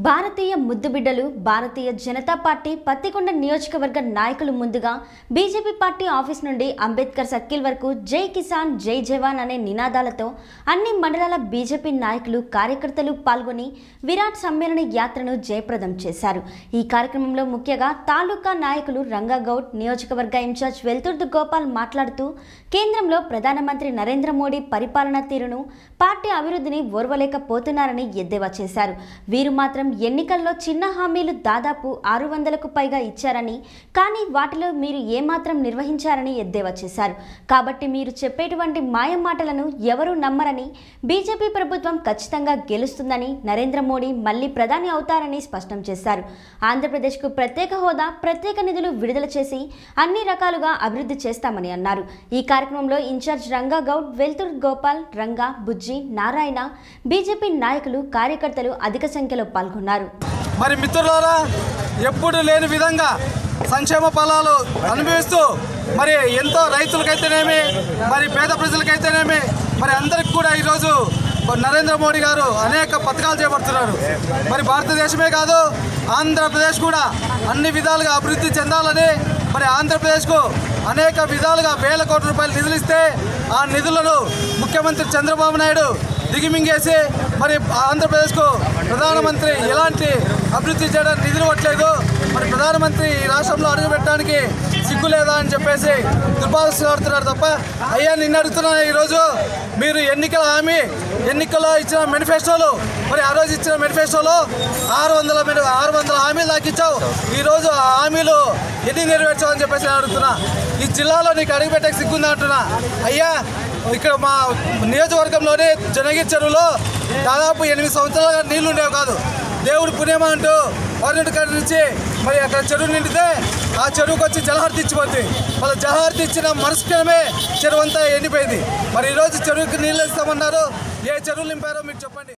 భారతీయ ముద్దుబిడ్డలు భారతీయ జనతా పార్టీ పత్తికొండ నియోజకవర్గ నాయకులు ముందుగా బీజేపీ పార్టీ ఆఫీస్ నుండి అంబేద్కర్ సర్కిల్ వరకు జై కిసాన్ జై జవాన్ అనే నినాదాలతో అన్ని మండలాల బీజేపీ నాయకులు కార్యకర్తలు పాల్గొని విరాట్ సమ్మేళన యాత్రను జయప్రదం చేశారు। ఈ కార్యక్రమంలో ముఖ్యంగా తాలూకా నాయకులు రంగాగౌడ్, నియోజకవర్గ ఇన్ఛార్జ్ వెల్తుర్తి గోపాల్ మాట్లాడుతూ కేంద్రంలో ప్రధానమంత్రి నరేంద్ర మోడీ పరిపాలనా తీరును, పార్టీ అభివృద్ధిని ఓర్వలేకపోతున్నారని ఎద్దేవా చేశారు। వీరు మాత్రం ఎన్నికల్లో చిన్న హామీలు దాదాపు 600కు పైగా ఇచ్చారని, కానీ వాటిలో మీరు ఏమాత్రం నిర్వహించారని ఎద్దేవా చేశారు। కాబట్టి మీరు చెప్పేటువంటి మాయ మాటలను ఎవరూ నమ్మరని, బీజేపీ ప్రభుత్వం ఖచ్చితంగా గెలుస్తుందని, నరేంద్ర మోడీ మళ్లీ ప్రధాని అవుతారని స్పష్టం చేశారు। ఆంధ్రప్రదేశ్కు ప్రత్యేక హోదా, ప్రత్యేక నిధులు విడుదల చేసి అన్ని రకాలుగా అభివృద్ధి చేస్తామని అన్నారు। ఈ కార్యక్రమంలో ఇన్ఛార్జ్ రంగాగౌడ్, వెల్తుర్తి గోపాల్, రంగా, బుజ్జి, నారాయణ, బీజేపీ నాయకులు, కార్యకర్తలు అధిక సంఖ్యలో పాల్గొన్నారు। మరి మిత్రులారా, ఎప్పుడు లేని విధంగా సంక్షేమ ఫలాలు అనుభవిస్తూ మరి ఎంతో రైతులకైతేనేమి, మరి పేద ప్రజలకైతేనేమి, మరి అందరికి కూడా ఈరోజు నరేంద్ర మోడీ గారు అనేక పథకాలు చేపడుతున్నారు। మరి భారతదేశమే కాదు, ఆంధ్రప్రదేశ్ కూడా అన్ని విధాలుగా అభివృద్ధి చెందాలని, మరి ఆంధ్రప్రదేశ్కు అనేక విధాలుగా వేల కోట్ల రూపాయలు నిధులు ఇస్తే ఆ నిధులను ముఖ్యమంత్రి చంద్రబాబు నాయుడు దిగిమింగేసి మరి ఆంధ్రప్రదేశ్కు ప్రధానమంత్రి ఎలాంటి అభివృద్ధి చేయడానికి నిధులు ఇవ్వట్లేదు, మరి ప్రధానమంత్రి ఈ రాష్ట్రంలో అడుగుపెట్టడానికి సిగ్గు లేదా అని చెప్పేసి దుర్భాషలాడుతున్నారు తప్ప, అయ్యా నిన్ను అడుగుతున్నా, ఈరోజు మీరు ఎన్నికల్లో ఇచ్చిన మేనిఫెస్టోలు, మరి ఆ రోజు ఇచ్చిన మేనిఫెస్టోలో 600 హామీలు దాకిచ్చావు, ఈరోజు ఆ హామీలు ఎన్ని నెరవేర్చావు అని చెప్పేసి నేను అడుగుతున్నా। ఈ జిల్లాలో నీకు అడుగుపెట్టక సిగ్గుందా అంటున్నా। అయ్యా, ఇక్కడ మా నియోజకవర్గంలోని జనగిరి చెరువులో దాదాపు 8 సంవత్సరాలుగా నీళ్లు ఉండేవి కాదు। దేవుడు పుణ్యమా అంటూ గవర్నమెంట్ కాడి నుంచి మరి అక్కడ చెరువు నిండితే ఆ చెరువుకి వచ్చి జలహారతి ఇచ్చిపోతుంది। వాళ్ళ జలహారతి ఇచ్చిన మరుసటమే చెరువు అంతా ఎండిపోయింది। మరి ఈరోజు చెరువుకి నీళ్ళు ఇస్తామన్నారు, ఏ చెరువులు నింపారో మీరు చెప్పండి।